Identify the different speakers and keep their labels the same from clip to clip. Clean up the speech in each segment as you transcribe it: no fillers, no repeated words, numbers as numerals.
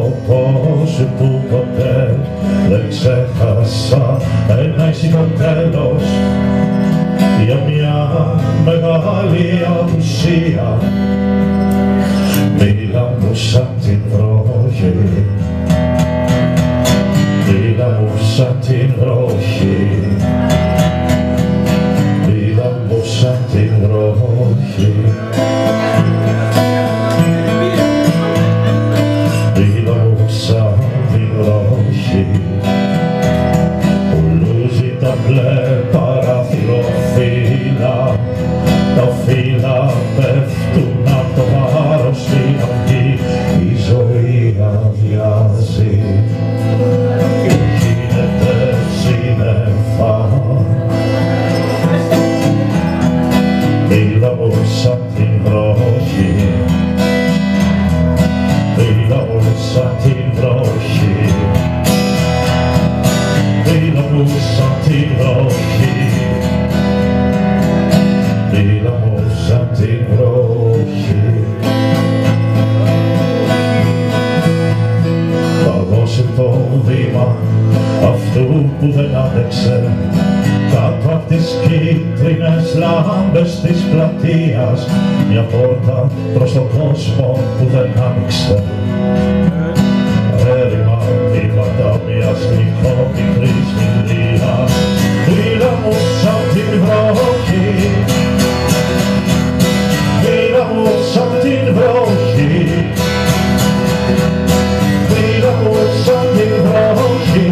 Speaker 1: πρόσωπό σου που ποτέ δεν ξέχασα ένα ήσυχο τέλος για μια μεγάλη απουσία. Μίλα μου σαν την βροχή, μίλα μου σαν την βροχή, μίλα μου σαν την βροχή. Μίλα μου σαν την βροχή που λούζει τα μπλε παραθυροφύλλα, τα φύλλα πέφτουν απ' το βάρος στην αυγή, η ζωή αδειάζει και γίνεται σύννεφα. Μίλα μου σαν την βροχή, μίλα μου σαν την βροχή, μίλα μου σαν την βροχή, μίλα μου σαν την βροχή. Θα δώσει το βήμα αυτού που δεν άντεξε κάτω απ' τις κίτρινες λάμπες της πλατείας, μια πόρτα προς τον κόσμο που δεν άνοιξε. Έρημα βήματα μιας μικρής μιλίας. Μίλα μου σαν την βροχή, μίλα μου σαν την βροχή, μίλα μου σαν την βροχή,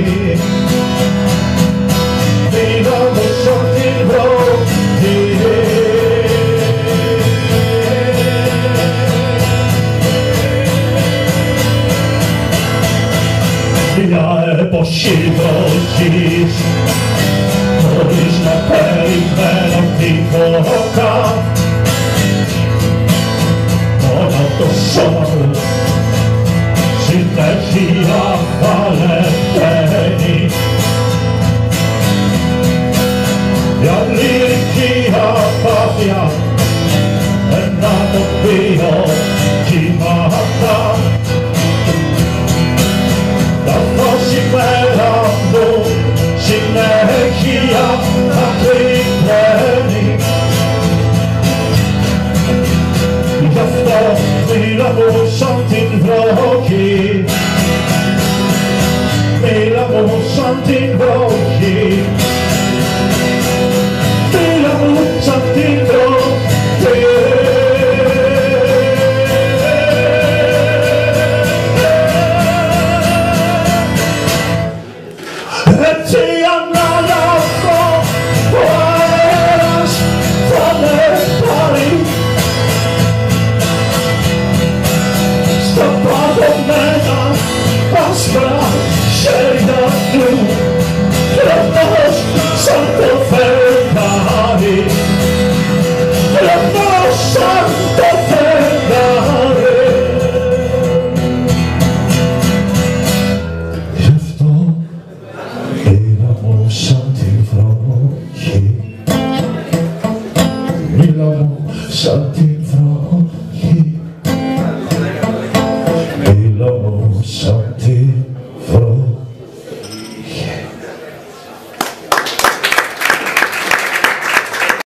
Speaker 1: μίλα μου σαν την βροχή. Μια εποχή βροχής, χωρίς να περιμένω τίποτα, μόνο το σώμα μου συνέχεια παλαιπαίνει. Μια λυρική απάθεια, ένα τοπίο κύματα, τα φωσιμένα μου συνέχεια ακρυπναίνει. Γι' αυτό μίλα μου σαν την βροχή, μίλα μου σαν την βροχή, μίλα μου σαν την βροχή. Έτσι αναλάβω ο αέρας θα με πάρει στα παγωμένα άσπρα χέρια του, τραβός σαν το φεγγάρι, τραβός σαν το φεγγάρι. Γι' αυτό μίλα μου σαν την βροχή, μίλα μου σαν την